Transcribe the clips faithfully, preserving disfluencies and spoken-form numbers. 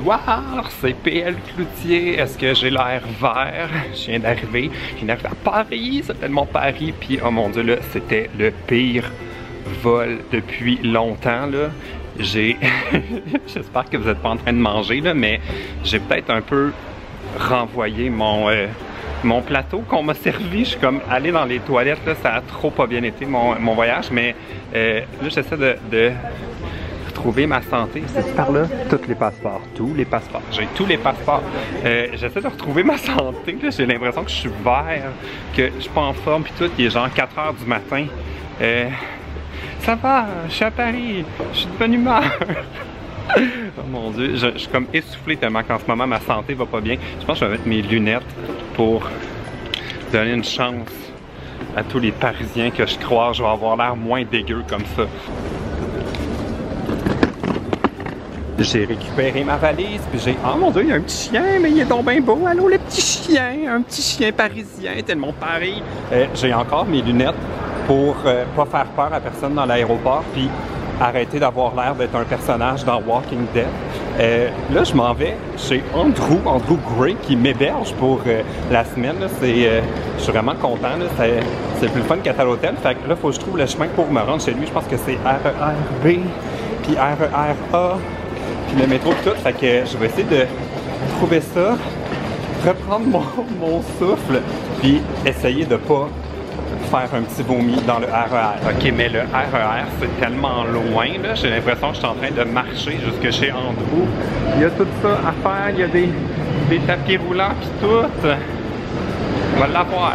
bonsoir, c'est P L Cloutier. Est-ce que j'ai l'air vert? Je viens d'arriver, je viens d'arriver à Paris, c'est tellement Paris, puis oh mon dieu là, c'était le pire vol depuis longtemps là. J'ai, j'espère que vous n'êtes pas en train de manger là, mais j'ai peut-être un peu renvoyé mon, euh, mon plateau qu'on m'a servi. Je suis comme allé dans les toilettes là, ça a trop pas bien été mon, mon voyage, mais euh, là j'essaie de, de retrouver ma santé. C'est par là, tous les passeports, tous les passeports. J'ai tous les passeports. Euh, j'essaie de retrouver ma santé. J'ai l'impression que je suis vert, que je suis pas en forme, puis tout. Il est genre quatre heures du matin. Euh, ça va, je suis à Paris, je suis de bonne humeur. Oh mon dieu, je, je suis comme essoufflé tellement qu'en ce moment ma santé va pas bien. Je pense que je vais mettre mes lunettes pour donner une chance à tous les Parisiens que je crois je vais avoir l'air moins dégueu comme ça. J'ai récupéré ma valise, puis j'ai... Oh mon dieu, il y a un petit chien, mais il est donc bien beau. Allô, le petit chien, un petit chien parisien, tellement Paris. Euh, j'ai encore mes lunettes pour euh, pas faire peur à personne dans l'aéroport, puis arrêter d'avoir l'air d'être un personnage dans Walking Dead. Euh, là, je m'en vais chez Andrew, Andrew Gray, qui m'héberge pour euh, la semaine. C'est, euh, je suis vraiment content. C'est, c'est plus fun qu'être à l'hôtel. Fait que là, il faut que je trouve le chemin pour me rendre chez lui. Je pense que c'est R E R B, puis R E R A, puis le métro, puis tout. Fait que je vais essayer de trouver ça, reprendre mon, mon souffle, puis essayer de pas faire un petit vomi dans le R E R. Ok, mais le R E R, c'est tellement loin, là. J'ai l'impression que je suis en train de marcher jusque chez Andrew. Il y a tout ça à faire, il y a des, des tapis roulants pis tout. On va l'avoir.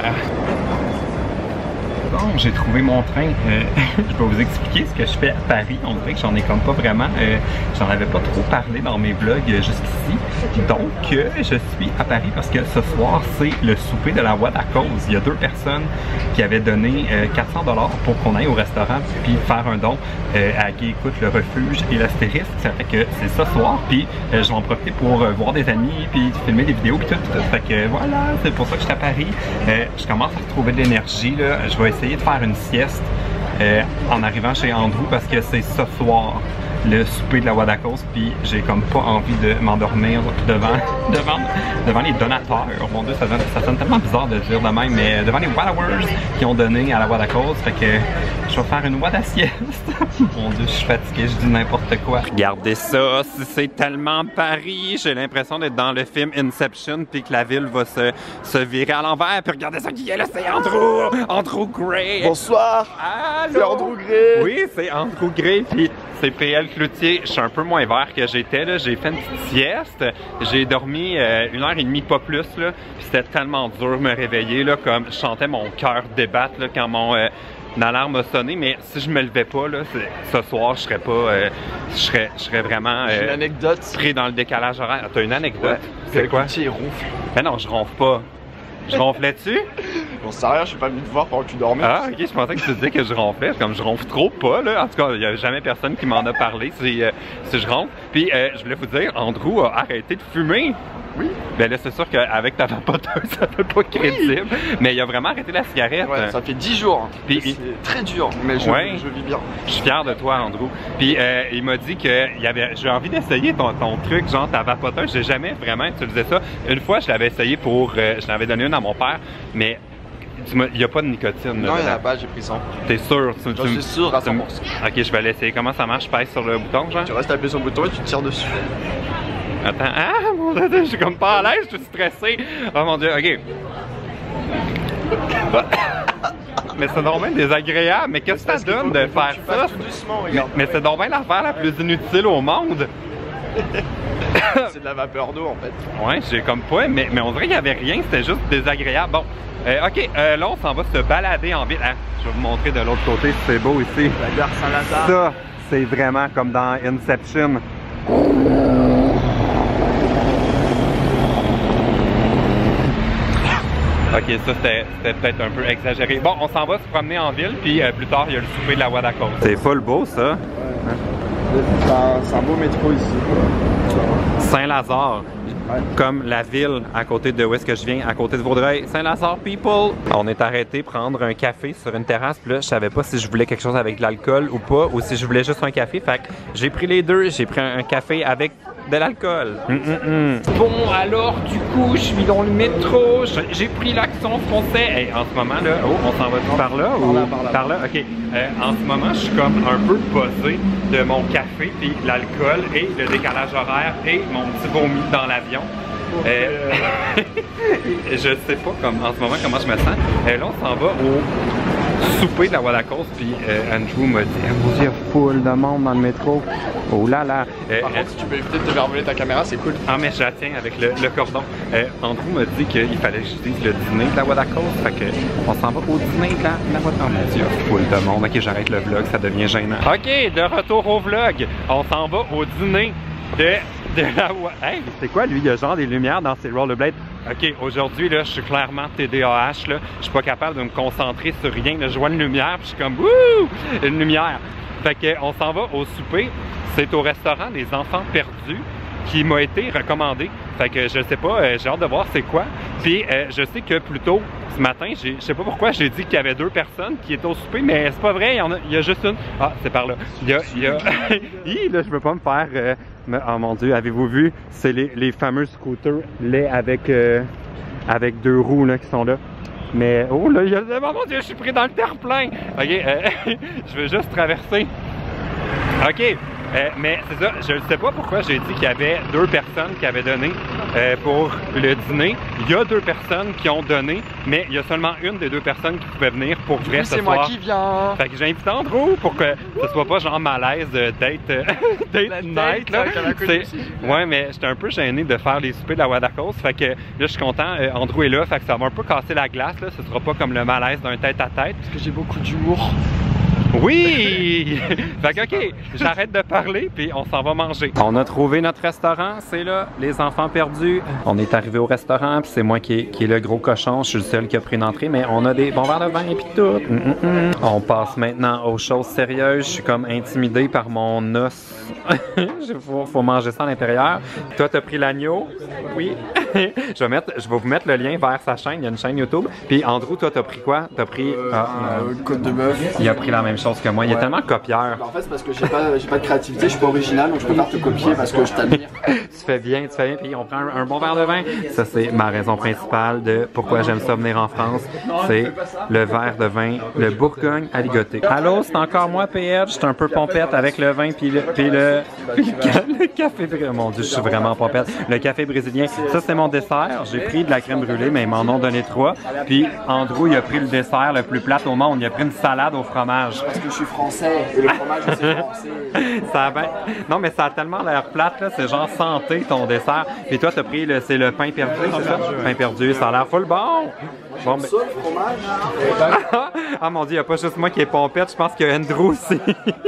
Bon, j'ai trouvé mon train. Euh, je vais vous expliquer ce que je fais à Paris. On dirait que j'en ai comme pas vraiment. Euh, j'en avais pas trop parlé dans mes vlogs jusqu'ici. Donc, euh, je suis à Paris parce que ce soir, c'est le souper de la Voix d'à cause. Il y a deux personnes qui avaient donné euh, quatre cents dollars pour qu'on aille au restaurant puis faire un don euh, à Gay Écoute, le Refuge et l'Astérisque. Ça fait que c'est ce soir. Puis, euh, je vais en profiter pour euh, voir des amis puis filmer des vidéos puis tout, tout. Fait que voilà, c'est pour ça que je suis à Paris. Euh, je commence à retrouver de l'énergie, là. Je vais essayer de faire une sieste euh, en arrivant chez Andrew parce que c'est ce soir le souper de la Wadacos, puis j'ai comme pas envie de m'endormir devant, devant, devant les donateurs. Mon dieu, ça sonne, ça sonne tellement bizarre de dire de même, mais devant les Wadawers qui ont donné à la Wadacos, fait que je vais faire une Wada sieste. Mon dieu, je suis fatigué, je dis n'importe quoi. Regardez ça, c'est tellement Paris. J'ai l'impression d'être dans le film Inception, puis que la ville va se, se virer à l'envers. Puis regardez ça qui est là, c'est Andrew, Andrew Gray. Bonsoir. Allô? C'est Andrew Gray. Oui, c'est Andrew Gray, puis c'est P L Cloutier. Je suis un peu moins vert que j'étais là. J'ai fait une petite sieste. J'ai dormi euh, une heure et demie, pas plus là. Puis c'était tellement dur de me réveiller là, comme je sentais mon cœur débattre là quand mon euh, l'alarme a sonné. Mais si je me levais pas là, ce soir, je serais pas, euh, je serais, je serais vraiment euh, une anecdote pris dans le décalage horaire. T'as une anecdote? Ouais. C'est quoi? Cloutier ronfle. Ben non, je ronfle pas. Je ronflais-tu? J'en sais rien, je suis pas venu te voir pendant que tu dormais. Ah, ok, je pensais que tu disais que je ronflais. Comme je ronfle trop pas, là. En tout cas, il n'y a jamais personne qui m'en a parlé si, euh, si je ronfle. Puis, euh, je voulais vous dire, Andrew a arrêté de fumer. Oui. Ben là, c'est sûr qu'avec ta vapoteuse, ça fait pas crédible. Oui. Mais il a vraiment arrêté la cigarette. Ouais, ça fait dix jours. Puis, c'est il... très dur, mais je, ouais. je vis bien. Je suis fier de toi, Andrew. Puis, euh, il m'a dit que il avait, j'ai envie d'essayer ton, ton truc, genre ta vapoteuse. J'ai jamais vraiment utilisé ça. Une fois, je l'avais essayé pour... Euh, je l'avais donné une à mon père, mais... Il n'y a pas de nicotine. Non, là, il n'y en a pas, j'ai pris cent. T'es sûr? Tu, je suis sûr à cent pour cent. Ok, je vais l'essayer. Comment ça marche? Je pèse sur le bouton, genre? Tu restes appuyé sur le bouton et tu tires dessus. Attends, ah mon dieu, je suis comme pas à l'aise, je suis stressé. Oh mon dieu, ok. Mais c'est donc bien désagréable. Mais qu'est-ce que ça donne de faire ça? Doucement, regarde. Mais, mais c'est donc bien l'affaire la plus inutile au monde. C'est de la vapeur d'eau en fait. Ouais, j'ai comme pas, mais, mais on dirait qu'il n'y avait rien, c'était juste désagréable. Bon, euh, ok, euh, là on s'en va se balader en ville. Ah, je vais vous montrer de l'autre côté si c'est beau ici. La gare Saint-Lazare. Ça, c'est vraiment comme dans Inception. Ok, ça c'était peut-être un peu exagéré. Bon, on s'en va se promener en ville, puis euh, plus tard il y a le souper de la Wadacos. C'est full beau ça. Ouais. C'est un, un beau métro ici. Saint-Lazare, ouais. Comme la ville à côté de où est-ce que je viens, à côté de Vaudreuil. Saint-Lazare, people! On est arrêté prendre un café sur une terrasse, puis là, je savais pas si je voulais quelque chose avec de l'alcool ou pas, ou si je voulais juste un café. Fait que j'ai pris les deux, j'ai pris un, un café avec de l'alcool. Mm, mm, mm. Bon, alors, du coup, je suis dans le métro. J'ai pris l'accent français. Hey, en ce moment, là, oh, on s'en va par là ou par là, par là. Par là? OK. Euh, en ce moment, je suis comme un peu buzzé de mon café, puis l'alcool et le décalage horaire et mon petit vomi dans l'avion. Euh, je sais pas comme, en ce moment comment je me sens. Euh, là, on s'en va au souper de la Wadacoste, puis euh, Andrew m'a dit oh, mon Dieu, il y a full de monde dans le métro. Oh là là. Euh, Par contre, si tu peux éviter de te faire voler ta caméra, c'est cool. Ah, mais je la tiens avec le, le cordon. Euh, Andrew m'a dit qu'il fallait que je dise le dîner de la Wadacoste. Fait que on s'en va au dîner de la, de la Wadacoste. Oh mon Dieu, full de monde. Ok, j'arrête le vlog, ça devient gênant. Ok, de retour au vlog. On s'en va au dîner de. De la... Hey, c'est quoi lui? Il y a genre des lumières dans ses rollerblades. Ok, aujourd'hui, là, je suis clairement T D A H, là. Je suis pas capable de me concentrer sur rien. Là, je vois une lumière, puis je suis comme, wouh! Une lumière. Fait que, on s'en va au souper. C'est au restaurant Les Enfants Perdus qui m'a été recommandé. Fait que je sais pas, euh, j'ai hâte de voir c'est quoi. Puis euh, je sais que plus tôt ce matin, je sais pas pourquoi j'ai dit qu'il y avait deux personnes qui étaient au souper, mais c'est pas vrai, il y, en a, il y a juste une. Ah, c'est par là. Il y a. Il y a... Hi, là, je veux pas me faire. Euh... Oh mon Dieu, avez-vous vu? C'est les, les fameux scooters lait avec, euh, avec deux roues là, qui sont là. Mais oh là, il y a... oh mon Dieu, je suis pris dans le terre-plein. Ok, euh, je veux juste traverser. Ok. Euh, mais c'est ça, je ne sais pas pourquoi j'ai dit qu'il y avait deux personnes qui avaient donné euh, pour le dîner. Il y a deux personnes qui ont donné, mais il y a seulement une des deux personnes qui pouvait venir pour vrai ce soir. C'est moi qui viens. Fait que j'ai invité Andrew pour que ce soit pas genre malaise euh, date, euh, date night. Là. Ouais, mais j'étais un peu gêné de faire les soupers de la Wadacoste. Fait que là, je suis content, euh, Andrew est là. Fait que ça va un peu casser la glace. Là. Ce sera pas comme le malaise d'un tête à tête. Parce que j'ai beaucoup d'humour. Oui! Fait que ok, j'arrête de parler puis on s'en va manger. On a trouvé notre restaurant, c'est là, Les Enfants Perdus. On est arrivé au restaurant puis c'est moi qui est, qui est le gros cochon, je suis le seul qui a pris une entrée, mais on a des bons verres de vin et puis tout. Mm -mm -mm. On passe maintenant aux choses sérieuses. Je suis comme intimidé par mon os. Il faut, faut manger ça à l'intérieur. Toi, t'as pris l'agneau? Oui. je, vais mettre, je vais vous mettre le lien vers sa chaîne, il y a une chaîne YouTube. Puis Andrew, toi, t'as pris quoi? T'as pris... Euh, ah, euh, côte de bœuf. Il a pris la même chose que moi. Il ouais. est tellement copieur. Bah en fait, c'est parce que j'ai pas, j'ai pas de créativité, je suis pas original, donc je peux pas te copier parce que je t'admire. Tu fais bien, tu fais bien. Puis on prend un, un bon verre de vin. Ça, c'est ma raison principale de pourquoi j'aime ça venir en France. C'est le verre de vin, le Bourgogne à ligoter. Allô, c'est encore moi, P L. Je suis un peu pompette avec le vin puis le, puis le, puis le, le café brésilien. Mon Dieu, je suis vraiment pompette. Le café brésilien. Ça, c'est mon dessert. J'ai pris de la crème brûlée, mais ils m'en ont donné trois. Puis Andrew, il a pris le dessert le plus plate au monde. Il a pris une salade au fromage. Parce que je suis français et le fromage c'est français. Ça a ben... Non, mais ça a tellement l'air plate, là. C'est genre santé ton dessert. Puis toi, t'as pris le, c'est le pain perdu, c'est ça? Pain perdu, ça a l'air full bon. Bon, mais... ça, le fromage. Ah mon Dieu, il n'y a pas juste moi qui est pompette, je pense qu'il y a Andrew aussi.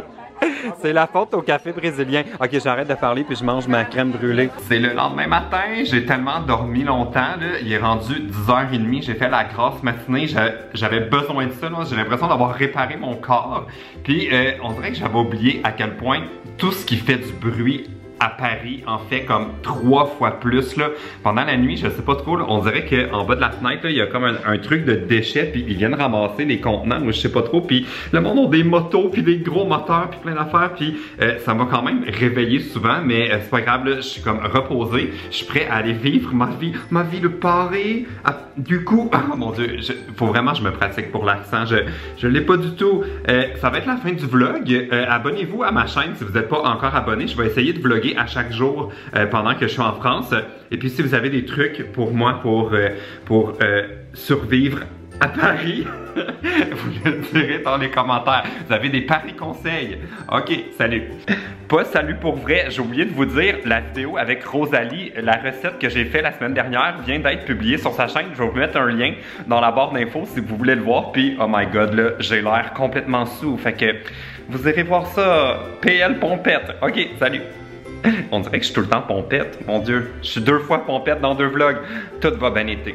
C'est la faute au café brésilien. Ok, j'arrête de parler puis je mange ma crème brûlée. C'est le lendemain matin, j'ai tellement dormi longtemps, là. Il est rendu dix heures trente, j'ai fait la grasse matinée, j'avais besoin de ça, j'ai l'impression d'avoir réparé mon corps. Puis euh, on dirait que j'avais oublié à quel point tout ce qui fait du bruit à Paris en fait comme trois fois plus là. Pendant la nuit, je sais pas trop, là, on dirait qu'en bas de la fenêtre, là, il y a comme un, un truc de déchets, puis ils viennent ramasser les contenants, ou je sais pas trop, puis le monde a des motos, puis des gros moteurs, puis plein d'affaires, puis euh, ça m'a quand même réveillé souvent, mais euh, c'est pas grave, là, je suis comme reposé, je suis prêt à aller vivre ma vie, ma vie de Paris. À, du coup, oh mon Dieu, je, faut vraiment que je me pratique pour l'accent, je, je l'ai pas du tout. Euh, ça va être la fin du vlog, euh, abonnez-vous à ma chaîne si vous n'êtes pas encore abonné, je vais essayer de vlogger à chaque jour euh, pendant que je suis en France. Et puis si vous avez des trucs pour moi pour, euh, pour euh, survivre à Paris, vous le direz dans les commentaires. Vous avez des paris conseils. Ok, salut. Pas salut pour vrai, j'ai oublié de vous dire, la vidéo avec Rosalie, la recette que j'ai fait la semaine dernière vient d'être publiée sur sa chaîne. Je vais vous mettre un lien dans la barre d'infos si vous voulez le voir. Puis, oh my god, là, j'ai l'air complètement sous. Fait que vous irez voir ça. P L Pompette. Ok, salut. On dirait que je suis tout le temps pompette. Mon Dieu, je suis deux fois pompette dans deux vlogs. Tout va bien été.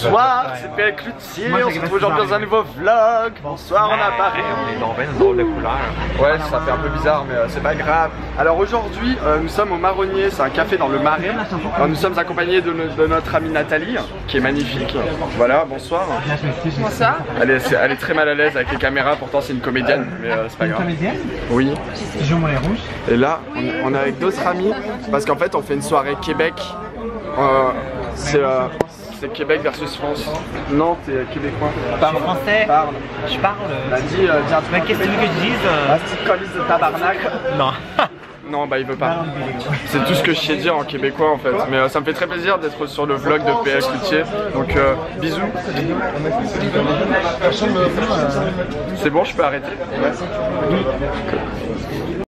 Bonsoir, c'est P L Cloutier, on se retrouve aujourd'hui dans un nouveau vlog. Bonsoir, on a Paris. On est dans une drôle de couleur. Ouais, ça fait un peu bizarre, mais euh, c'est pas grave. Alors aujourd'hui, euh, nous sommes au Marronnier, c'est un café dans le Marais. Alors, nous sommes accompagnés de, no de notre amie Nathalie, qui est magnifique. Voilà, bonsoir. Bonsoir. Elle est, elle est très mal à l'aise avec les caméras, pourtant c'est une comédienne, mais euh, c'est pas grave. Comédienne? Oui. Toujours rouge. Et là, on, on est avec d'autres amis, parce qu'en fait, on fait une soirée Québec. Euh, c'est euh, Québec versus France. Non, t'es québécois. Parle français. Parle. Je parle. Bah dis, euh, dis un truc. Mais qu'est-ce que tu veux que je dise? Ah, petite colisse de tabarnak. Non. Non, bah il veut pas. C'est tout ce que je sais dire en québécois en fait. Mais euh, ça me fait très plaisir d'être sur le vlog de P L Cloutier. Donc euh, bisous. C'est bon, je peux arrêter? Ouais.